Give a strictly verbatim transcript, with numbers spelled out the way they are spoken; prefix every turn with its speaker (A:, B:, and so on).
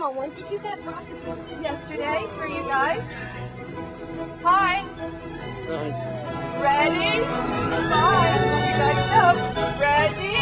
A: on one. Did you get rocket yesterday for you guys? Hi. Ready? Bye. You guys know. Ready?